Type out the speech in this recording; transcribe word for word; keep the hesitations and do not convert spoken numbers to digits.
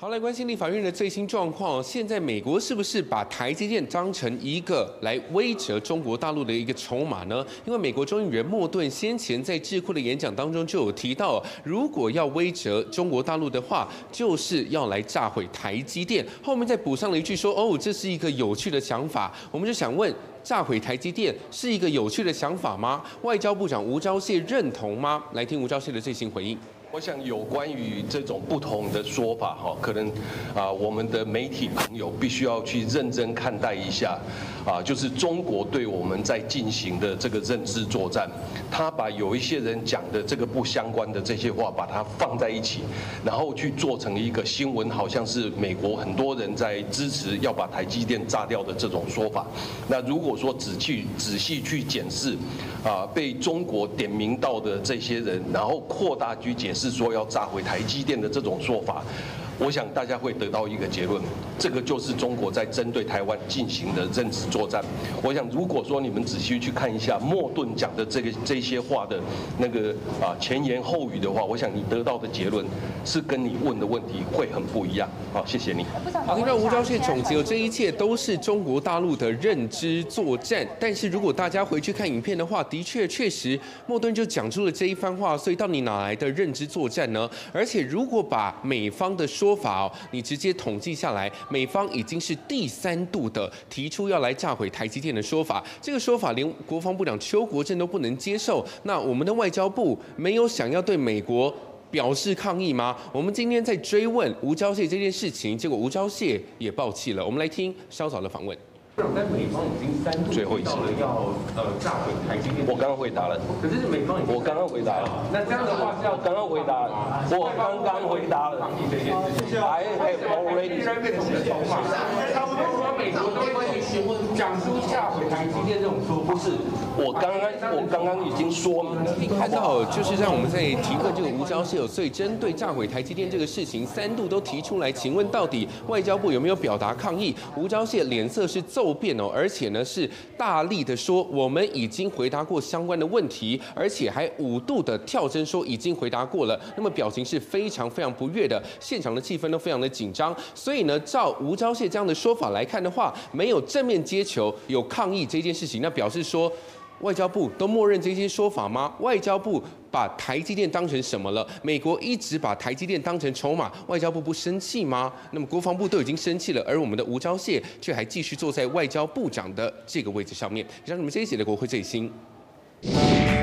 好，来关心立法院的最新状况。现在美国是不是把台积电当成一个来威慑中国大陆的一个筹码呢？因为美国众议员莫顿先前在智库的演讲当中就有提到，如果要威慑中国大陆的话，就是要来炸毁台积电。后面再补上了一句说，哦，这是一个有趣的想法。我们就想问，炸毁台积电是一个有趣的想法吗？外交部长吴钊燮认同吗？来听吴钊燮的最新回应。 我想有关于这种不同的说法，哈，可能啊，我们的媒体朋友必须要去认真看待一下，啊，就是中国对我们在进行的这个认知作战，他把有一些人讲的这个不相关的这些话，把它放在一起，然后去做成一个新闻，好像是美国很多人在支持要把台积电炸掉的这种说法。那如果说仔细仔细去检视，啊，被中国点名到的这些人，然后扩大去解释。 是说要炸毁台积电的这种说法，我想大家会得到一个结论，这个就是中国在针对台湾进行的认知作战。我想，如果说你们仔细去看一下莫顿讲的这个这些话的那个啊前言后语的话，我想你得到的结论是跟你问的问题会很不一样。好，谢谢你。 好，听到吴钊燮总结，这一切都是中国大陆的认知作战。但是如果大家回去看影片的话，的确确实莫顿就讲出了这一番话，所以到底哪来的认知作战呢？而且如果把美方的说法哦，你直接统计下来，美方已经是第三度的提出要来炸毁台积电的说法。这个说法连国防部长邱国正都不能接受。那我们的外交部没有想要对美国表示抗议吗？我们今天在追问吴钊燮这件事情，结果吴钊燮也爆气了。我们来听稍早的访问。 但美方已经三度最后一次了要呃炸毁台积电。 我刚刚回答了。 可是美方我刚刚回答了。 那这样的话是要刚刚回答，我刚刚回答了。 抗议这件事情。 I have already。 虽然变成的筹码，差不多说美国都会讲出炸毁台积电这种说法。 不是，我刚刚我刚刚已经说明了。 你看到就是让我们在提问这个吴钊燮，所以针对炸毁台积电这个事情，三度都提出来，请问到底外交部有没有表达抗议？吴钊燮脸色是骤变哦，而且呢是大力的说我们已经回答过相关的问题，而且还五度的跳针说已经回答过了。那么表情是非常非常不悦的，现场的气氛都非常的紧张。所以呢，照吴钊燮这样的说法来看的话，没有正面接球，有抗议这件事情，那表示说。 外交部都默认这些说法吗？外交部把台积电当成什么了？美国一直把台积电当成筹码，外交部不生气吗？那么国防部都已经生气了，而我们的吴钊燮却还继续坐在外交部长的这个位置上面。以上是我们这一节的国会最新。